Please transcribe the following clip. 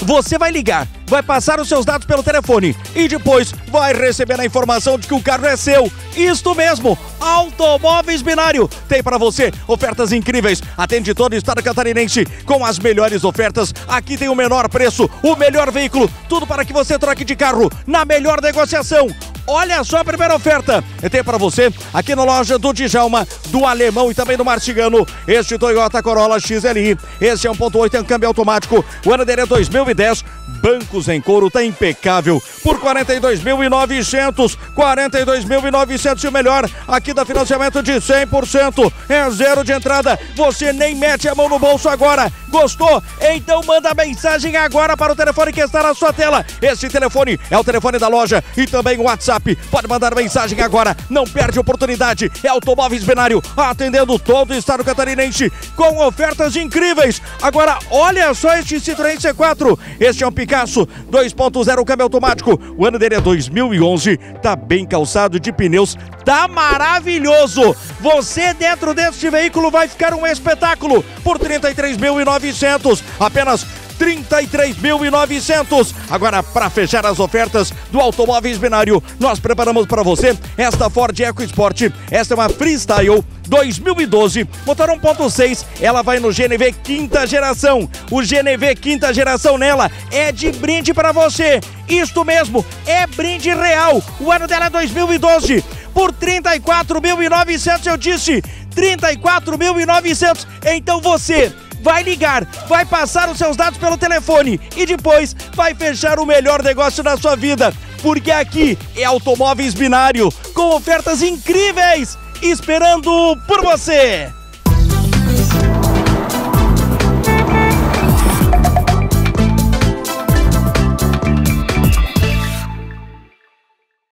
Você vai ligar, vai passar os seus dados pelo telefone e depois vai receber a informação de que o carro é seu. Isto mesmo, Automóveis Binário tem para você ofertas incríveis. Atende todo o estado catarinense com as melhores ofertas. Aqui tem o menor preço, o melhor veículo, tudo para que você troque de carro na melhor negociação. Olha só a primeira oferta, tem para você aqui na loja do Djalma, do Alemão e também do Marcigano, este Toyota Corolla XLI, esse é 1.8, é um câmbio automático, o ano dele é 2010, bancos em couro, tá impecável, por 42.900, 42.900 e o melhor, aqui dá financiamento de 100%, é zero de entrada, você nem mete a mão no bolso agora, gostou? Então manda mensagem agora para o telefone que está na sua tela, esse telefone é o telefone da loja e também o WhatsApp. Pode mandar mensagem agora, não perde oportunidade. É Automóveis Binário, atendendo todo o estado catarinense com ofertas incríveis. Agora, olha só este Citroën C4. Este é um Picasso 2.0 câmbio automático. O ano dele é 2011. Tá bem calçado de pneus, tá maravilhoso. Você dentro deste veículo vai ficar um espetáculo por 33.900. Apenas 33.900. Agora, para fechar as ofertas do Automóveis Binário, nós preparamos para você esta Ford EcoSport. Esta é uma Freestyle 2012, motor 1.6, ela vai no GNV quinta geração. O GNV quinta geração nela é de brinde para você. Isto mesmo, é brinde real. O ano dela é 2012. Por 34.900, eu disse, 34.900. Então você vai ligar, vai passar os seus dados pelo telefone e depois vai fechar o melhor negócio da sua vida, porque aqui é Automóveis Binário, com ofertas incríveis, esperando por você.